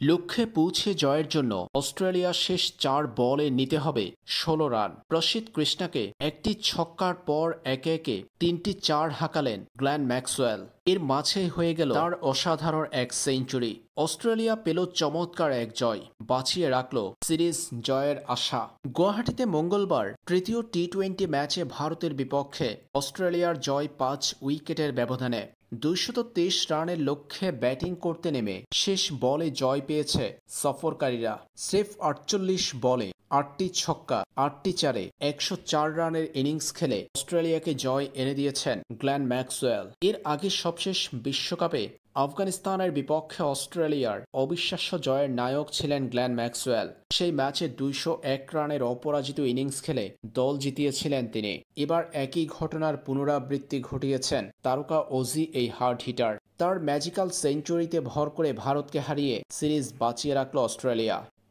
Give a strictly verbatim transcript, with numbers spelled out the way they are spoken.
লক্ষ্যে পৌঁছে জয়ের জন্য অস্ট্রেলিয়া শেষ চার বলে নিতে হবে ষোলো রান। প্রসিদ্ধ কৃষ্ণাকে একটি ছক্কার পর একে একে তিনটি চার হাঁকালেন গ্ল্যান ম্যাক্সওয়েল। এর মাঝে হয়ে গেল তার অসাধারণ এক সেঞ্চুরি। অস্ট্রেলিয়া পেল চমৎকার এক জয়, বাঁচিয়ে রাখল সিরিজ জয়ের আশা। গুয়াহাটিতে মঙ্গলবার তৃতীয় টি টোয়েন্টি ম্যাচে ভারতের বিপক্ষে অস্ট্রেলিয়ার জয় পাঁচ উইকেটের ব্যবধানে। দুইশত তেইশ রানের লক্ষ্যে ব্যাটিং করতে নেমে শেষ বলে জয় পেয়েছে সফরকারীরা। স্রেফ আটচল্লিশ বলে আটটি ছক্কা আটটি চারে একশো চার রানের ইনিংস খেলে অস্ট্রেলিয়াকে জয় এনে দিয়েছেন গ্ল্যান ম্যাক্সওয়েল। এর আগে সবশেষ বিশ্বকাপে আফগানিস্তানের বিপক্ষে অস্ট্রেলিয়ার অবিশ্বাস্য জয়ের নায়ক ছিলেন গ্ল্যান ম্যাক্সওয়েল। সেই ম্যাচে দুইশো এক রানের অপরাজিত ইনিংস খেলে দল জিতিয়েছিলেন তিনি। এবার একই ঘটনার পুনরাবৃত্তি ঘটিয়েছেন তারকা অজি এই হার্ড হিটার। তার ম্যাজিক্যাল সেঞ্চুরিতে ভর করে ভারতকে হারিয়ে সিরিজ বাঁচিয়ে রাখল অস্ট্রেলিয়া।